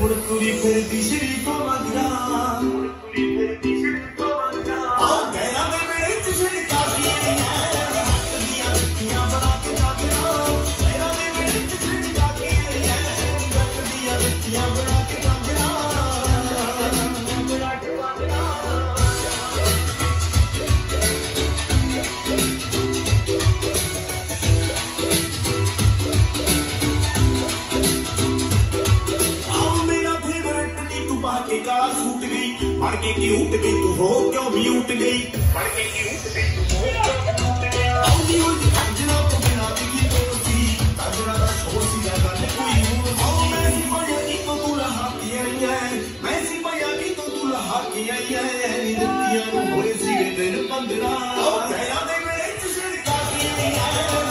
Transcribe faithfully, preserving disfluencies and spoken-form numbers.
ਮੁੜ ਤੁਰੀ ਫਿਰਦੀ ਸ਼੍ਰੀ ਤੋਂ ਮੰਗਦਾ ਮੁੜ ਤੁਰੀ ਫਿਰਦੀ ਸ਼੍ਰੀ ਤੋਂ ਮੰਗਦਾ ਆਹ ਪੈਰਾਂ ਦੇ ਮੇਰੇ ਚ ਛਿੜਕਾ ਕੀ ਦੀਆਂ ਦਿੱਤੀਆਂ ਬਣਾ ਕੇ ਜਾਂਦਿਆਂ ਪੈਰਾਂ ਦੇ ਮੇਰੇ ਚ ਛਿੜਕਾ ਕੀ ਦੀਆਂ ਦਿੱਤੀਆਂ ਬਣਾ ਕੇ ਜਾਂਦਿਆਂ ਬਣਾ ਕੇ ਜਾਂਦਿਆਂ काला सूट गई पढ़ के की उठ गई तू हो क्यों भी उठ गई पढ़ के की उठ गई तू हो क्यों उठ गया आउंदी हुई अंजना तो बिना दिखी कोसी अंजना दा शोर सी लगा ने कोई हो मैं सिपाही की तो तू रहा की आई है मैं सिपाही की तो तू रहा की आई है नी दतियां नु होए सी दिन पंद्रह ओ पैरा दे मेरे च सिरका की आई है